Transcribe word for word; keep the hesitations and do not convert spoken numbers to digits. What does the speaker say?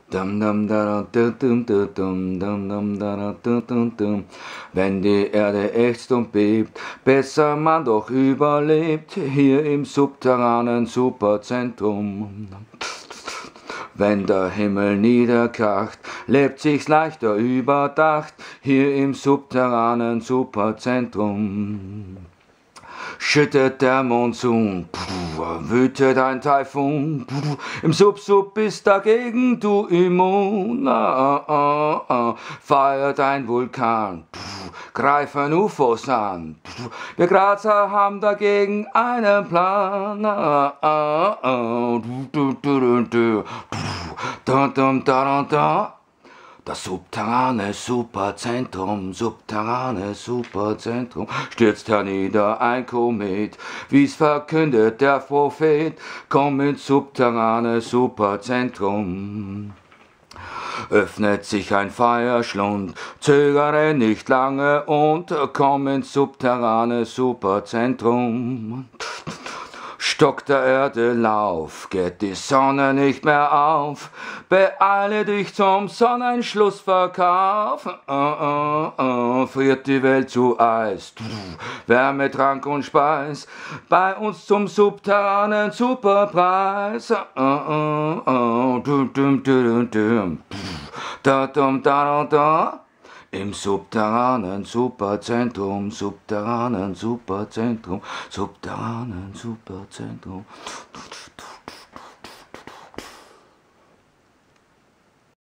Dum, dum, da, da, dum, da, dum, dum, dum, da, da, dum, dum. Wenn die Erde ächzt und bebt, besser man doch überlebt, hier im subterranen Superzentrum. Wenn der Himmel niederkracht, lebt sich's leichter überdacht, hier im subterranen Superzentrum. Schüttet der Monsun, wütet ein Taifun, im Sub-Sub bist dagegen du immun, ah, ah, ah, feiert ein Vulkan, greifen U F Os an, wir Grazer haben dagegen einen Plan, ah, ah, ah, du, du, du, du, da, da, da, da. Das subterrane Superzentrum, subterrane Superzentrum, stürzt hernieder ein Komet, wie's verkündet der Prophet, komm ins subterrane Superzentrum. Öffnet sich ein Feuerschlund, zögere nicht lange und komm ins subterrane Superzentrum. Stock der Erde Lauf, geht die Sonne nicht mehr auf, beeile dich zum Sonnenschlussverkauf, uh, uh, uh, friert die Welt zu Eis, Wärme, Trank und Speis, bei uns zum subterranen Superpreis, uh, uh, uh, dum, dum, dum, dum, da, dum, da, da, da. Im subterranen Superzentrum, subterranen Superzentrum, subterranen Superzentrum.